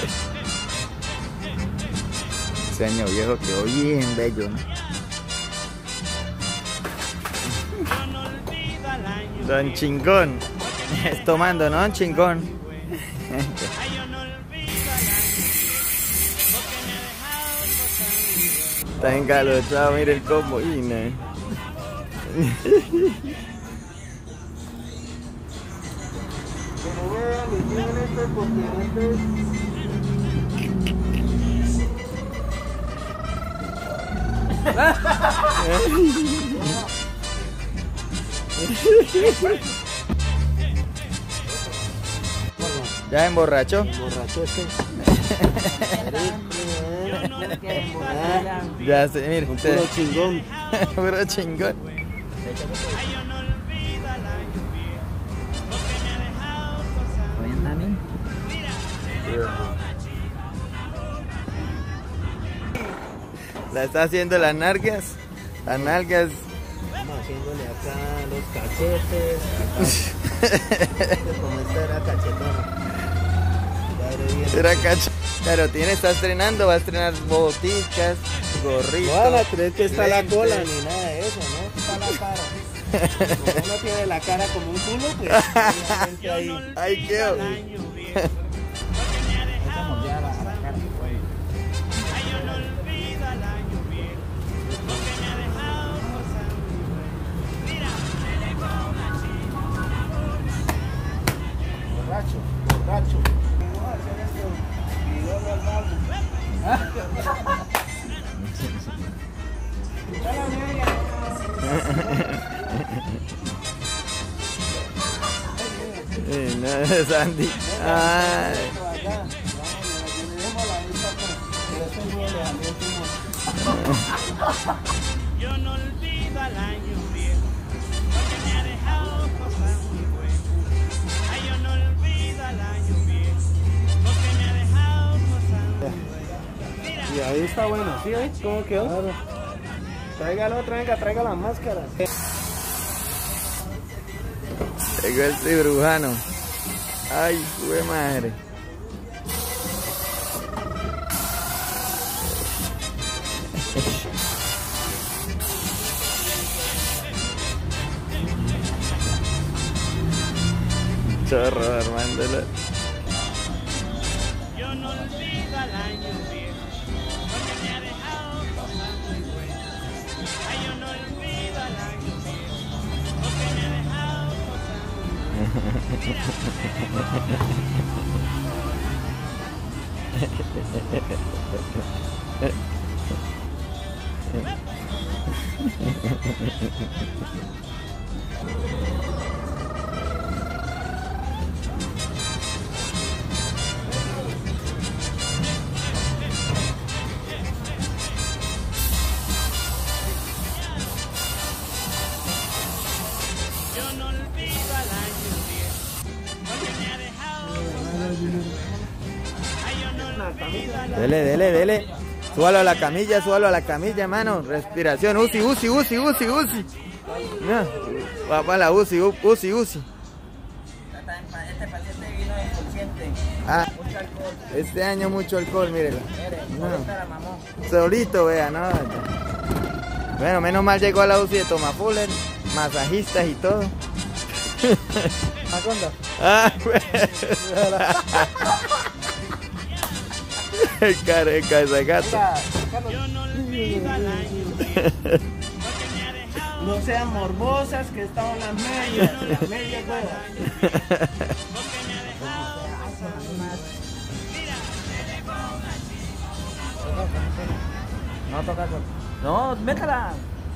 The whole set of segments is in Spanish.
Ese año viejo quedó bien bello, ¿no? Don Chingón. Tomando, ¿no? Chingón. Está engalochado, mire el combo. Y no. ¿Ya emborrachó? Emborrachó este. Ya sé, mire. Un puro chingón. Puro chingón. La está haciendo las nalgas. Las nalgas. Estamos haciéndole acá los cachetes. Como esta era cachetona. Era cacho. Claro, está estrenando, va a estrenar boticas, gorritos. No van a creer que está la cola ni nada de eso, ¿no? Está la cara. Como uno tiene la cara como un culo, pues obviamente ahí. Ahí quedó. Borracho, borracho. Vamos a hacer esto. Vidorlo al baño. Ya la media. No, Sandy. Ay. Yo no olvido al año viejo, porque me ha dejado cosas muy buenas. Ay, yo no olvido al año viejo, porque me ha dejado cosas muy buenas. Y ahí está bueno, ¿sí? ¿Cómo quedó? Claro. Tráigalo, traiga las máscaras. Llegó el cirujano. Ay, jue madre. Chorro armándolo. Yo no olvido al año viejo, porque me ha dejado cosas muy buenas. Ay, yo no olvido al año viejo, porque me ha dejado cosas Yo no olvido al año viejo, porque me ha dejado cosas muy buenas. Ay, yo no olvido al año Dele. Súbalo a la camilla, mano. Respiración. UCI. No, va para la UCI. Este paciente vino inconsciente. Ah, Mucho alcohol. este año mucho alcohol, mírelo. Mire, No. ahorita la mamó. Solito, vea, no. Bueno, menos mal llegó a la UCI de Tomafuller, masajistas y todo. ¿Maconda? Ah, pues. Careca ese gato. Yo no olvido al año viejo, porque me ha dejado No sean morbosas que estaban las medias huevas. porque me ha dejado cosas muy buenas. Mira, No toca con. No, métala.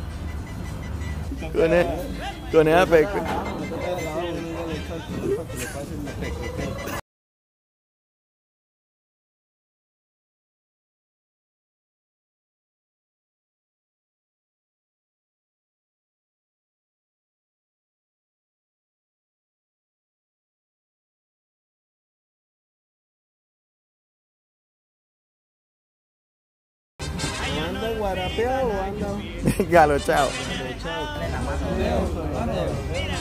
Con esa peco. ¿Anda guarapeado o anda? Galochao. Chao.